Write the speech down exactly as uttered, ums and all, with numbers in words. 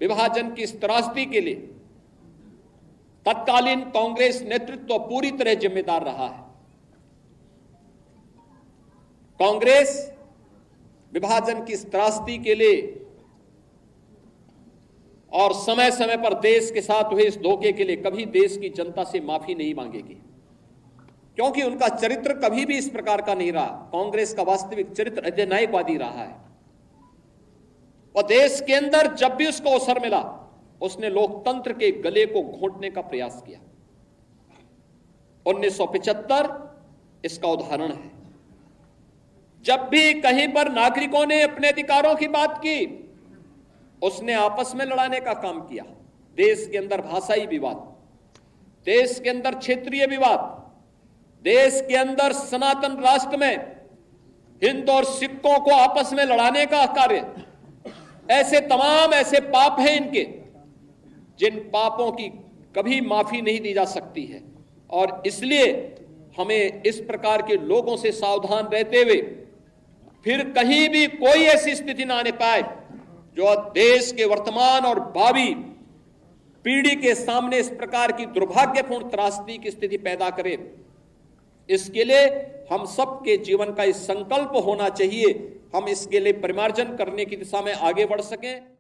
विभाजन की इस त्रासदी के लिए तत्कालीन कांग्रेस नेतृत्व पूरी तरह जिम्मेदार रहा है। कांग्रेस विभाजन की इस त्रासदी के लिए और समय समय पर देश के साथ हुए इस धोखे के लिए कभी देश की जनता से माफी नहीं मांगेगी, क्योंकि उनका चरित्र कभी भी इस प्रकार का नहीं रहा। कांग्रेस का वास्तविक चरित्र अधिनायकवादी रहा है और देश के अंदर जब भी उसको अवसर मिला उसने लोकतंत्र के गले को घोंटने का प्रयास किया। उन्नीस सौ पचहत्तर इसका उदाहरण है। जब भी कहीं पर नागरिकों ने अपने अधिकारों की बात की, उसने आपस में लड़ाने का काम किया। देश के अंदर भाषाई विवाद, देश के अंदर क्षेत्रीय विवाद, देश के अंदर सनातन राष्ट्र में हिंदू और सिखों को आपस में लड़ाने का कार्य, ऐसे तमाम ऐसे पाप हैं इनके, जिन पापों की कभी माफी नहीं दी जा सकती है। और इसलिए हमें इस प्रकार के लोगों से सावधान रहते हुए फिर कहीं भी कोई ऐसी स्थिति ना आने पाए जो देश के वर्तमान और भावी पीढ़ी के सामने इस प्रकार की दुर्भाग्यपूर्ण त्रासदी की स्थिति पैदा करे। इसके लिए हम सबके जीवन का इस संकल्प होना चाहिए, हम इसके लिए परिमार्जन करने की दिशा में आगे बढ़ सकें।